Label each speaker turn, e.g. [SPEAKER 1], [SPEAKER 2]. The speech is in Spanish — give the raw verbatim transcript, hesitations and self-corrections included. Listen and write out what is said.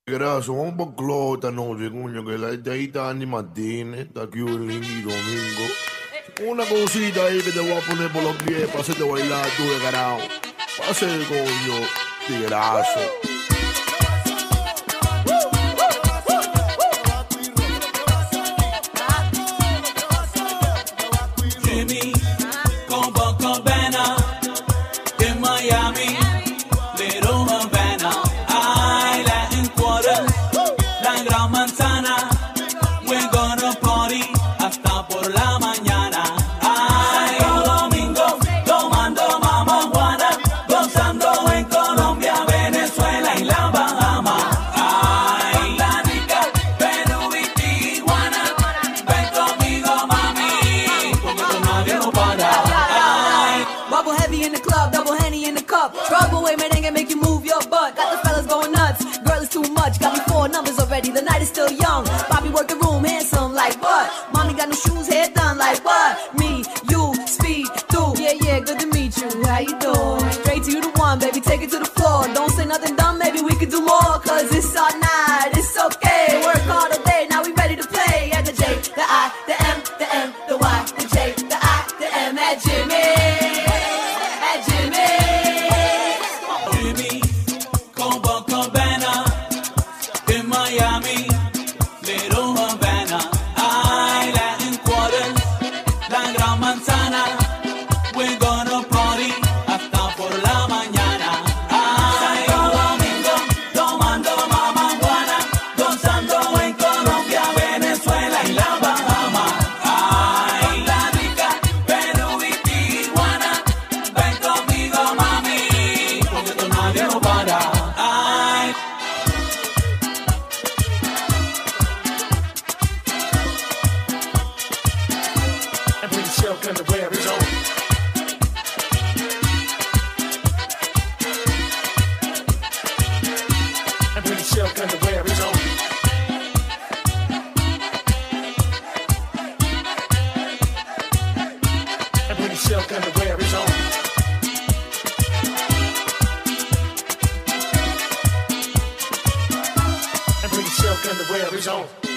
[SPEAKER 1] Gracias, vamos por club esta noche, coño, que la gente ahí está Andy Martínez, está Kyulin y Domingo. Una cosita ahí que te voy a poner por los pies para hacerte bailar tú de carajo. Pase, coño, tigrazo.
[SPEAKER 2] Jimmy, Coppacabana, in Miami, Little Havana, I Latin Quarter, la gran manzana, we're gonna party hasta por la mañana. Ay, domingo, tomando mama juana, gozando en Colombia, Venezuela y la Bahama. Ay, la rica, Perú y Tijuana, ven conmigo mami, porque con nadie no para. Ay,
[SPEAKER 3] Bubble heavy in the club, double henny in the cup. Trouble away, merengue, make you move your butt. Got the fellas going nuts. Girl, it's too much. Got me four numbers already. The night is still young. Bobby work the room, handsome like what? Mommy got no shoes, hair done like what? Me, you, speed, through. Yeah, yeah, good to meet you. How you doing? Straight to you the one, baby. Take it to the floor. Don't say nothing dumb, maybe we could do more. Cause it's all night, it's okay. Work hard all day, now we ready to play. At the J, the I, the M, the M, the Y, the J, the I, the M, at Jimmy.
[SPEAKER 2] Jimmy, Coppacabana, in Miami, Little Havana, I Latin Quarter, la gran manzana, we're gonna party hasta por la mañana. Ay, domingo, tomando mama juana, gozando en Colombia, Venezuela y la Bahama. Ay, la rica, Perú y Tijuana, ven conmigo mami, porque con nadie no para. Ay,
[SPEAKER 4] And pretty silk underwear is on. And pretty silk underwear is on. And pretty silk underwear is on. And pretty silk underwear is on.